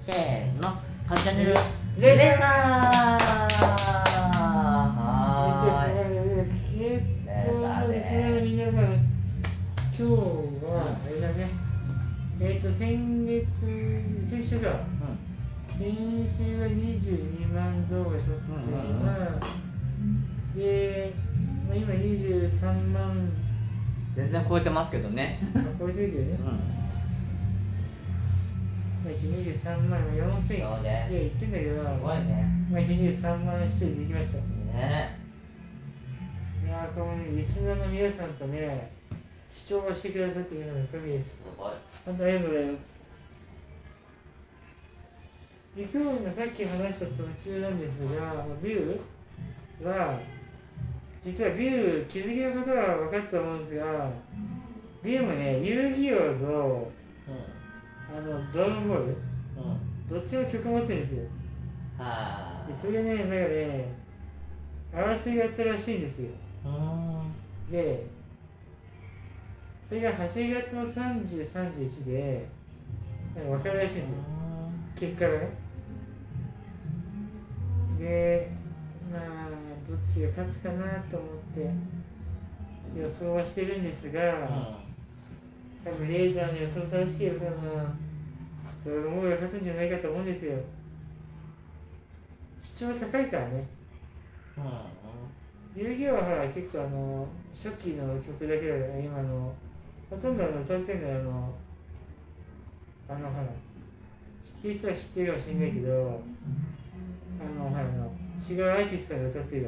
せーの、カチャンネルレーサー。はーい。レーサーですね、 皆さん、今日はあれだね。先週だ。先週は22万動画撮ってで、今23万。 全然超えてますけどね。 超えてるけどね。23万4000円。 そうです。 言ってんだけど、 すごいね。 23万視聴できました。 ね。 いやー、このリスナーの皆さんとね、視聴してくださっているのが神です。 すごい。 本当にありがとうございます。で、今日のさっき話した途中なんですが、ビューは、実はビュー、気づきのことは分かったと思うんですが、ビューもね、遊戯王と、ドラゴンボール、どっちも曲持ってるんですよ。でそれね、なんかね、争いがあったらしいんですよ。で、それが8月の30、31で、分かるらしいんですよ。結果がね。で、まあ、どっちが勝つかなと思って予想はしてるんですが、多分レーザーの予想正しければドラゴンボールが勝つんじゃないかと思うんですよ。視聴高いからね。遊戯王はほら結構初期の曲だけだから今ほとんど歌ってるのはほら知ってる人は知ってるかもしれないけどほら違うアーティストが歌ってる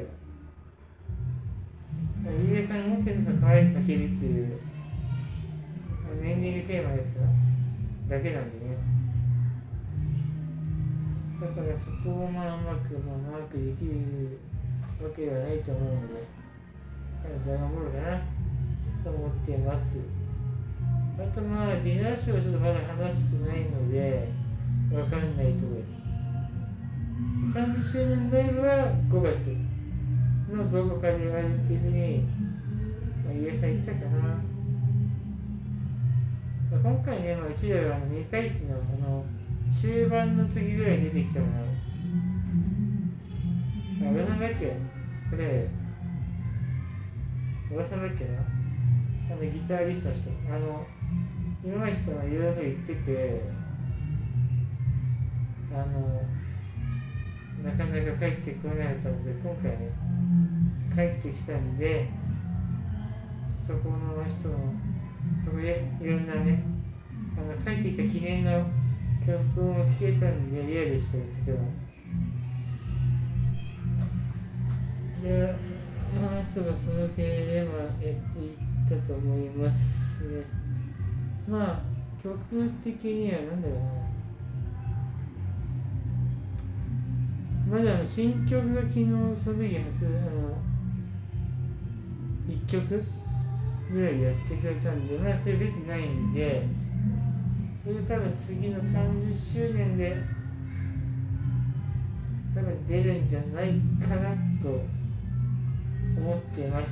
からゆうえさんが持ってるのは可愛い叫びっていうエンディングテーマですからだけなんでね。だからそこをうまくマークできるわけではないと思うので、ドラゴンボールかなと思っています。あとディナーショーをちょっとまだ話してないので、わかんないところです。30周年ライブは5月のどこかでやるっていうふうに、ゆうえさん言ったかな。今回ね、うちでは2回忌の終盤の次ぐらいに出てきたかな。なんだっけこれ、おばさんだっけなギタリストの人。今の人がいろいろと言ってて、なかなか帰ってこなかったんですけど、今回ね、帰ってきたんで、そこの人の、そこでいろんなね、帰ってきた記念の曲も聴けたんで、リアルしてるんですけど、で、あとはその系でやっていったと思いますね。曲的にはなんだろうな。まだ新曲が昨日、その時1曲ぐらいやってくれたんで、それ出てないんで、それ多分次の30周年で、多分出るんじゃないかなと思っています。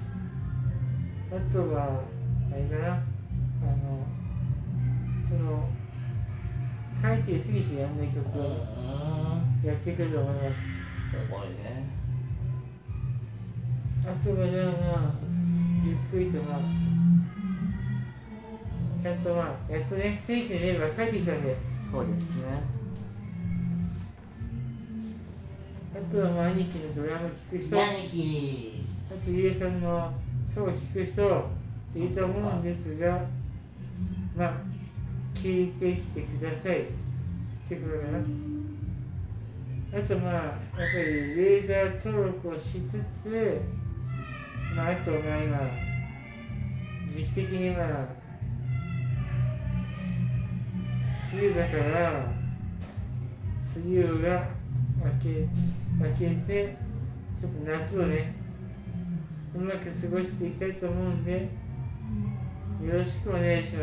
あとは、あれかな、書いてすぎしやんない曲をやってくると思います。 すごいね。 あとはゆっくりとちゃんとやっとね、正規のレールが帰ってきたんで。 そうですね。 あとは兄貴のドラム聴く人。 兄貴。 あとゆえさんのソロ聴く人いると思うんですが、聞いてきてくださいってことかな。あとやっぱりレーザー登録をしつつ、あと今時期的に梅雨だから梅雨が明けてちょっと夏をねうまく過ごしていきたいと思うんでよろしくお願いします。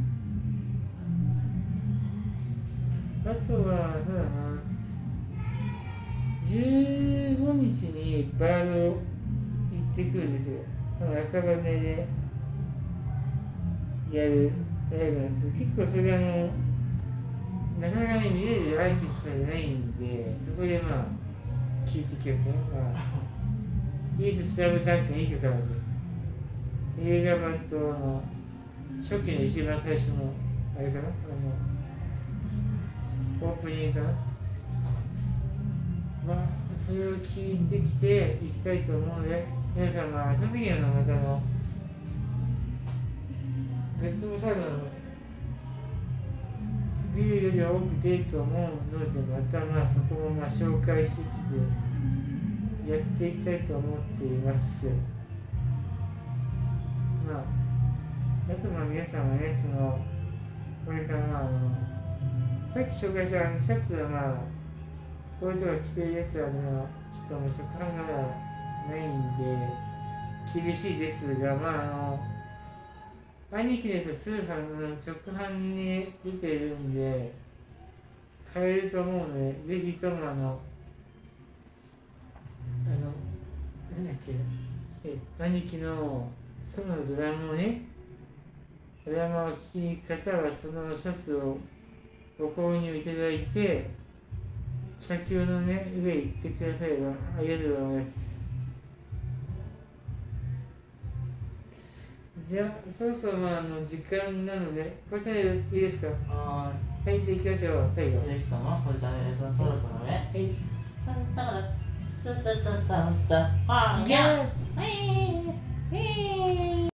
あとはそうだな、15日にバード行ってくるんですよ。赤羽でやるライブなんですけど、結構それがなかなかね見れるアーティストじゃないんで、そこでまあ聞いてきますね。まあ、イーズ・スラムダンクのいい曲なんで、映画版と初期の一番最初のあれかな、オープニングかな。まあそれを聞いてきていきたいと思うので、皆さんまあその時のまた別も多分ビューより多く出ると思うので、またまあそこもまあ紹介しつつやっていきたいと思っています。まああとまあ皆さんはね、これからまあさっき紹介したシャツはまあこういう人が着てるやつはちょっともう直販がないんで厳しいですが、まあ兄貴です通販の直販に出てるんで買えると思うので、ぜひともなんだっけ、兄貴のそのドラムをね、ドラマを聴きに行く方はそのシャツをご購入いただいて、先ほどのね、上行ってくださればありがとうございます。じゃあ、そろそろ時間なので、こちらでいいですか？はい、じゃあ行きましょう、最後。 できたの？これじゃね、そろそろね。 はい。 タンタラタタタタタタ。あ、いや。はい。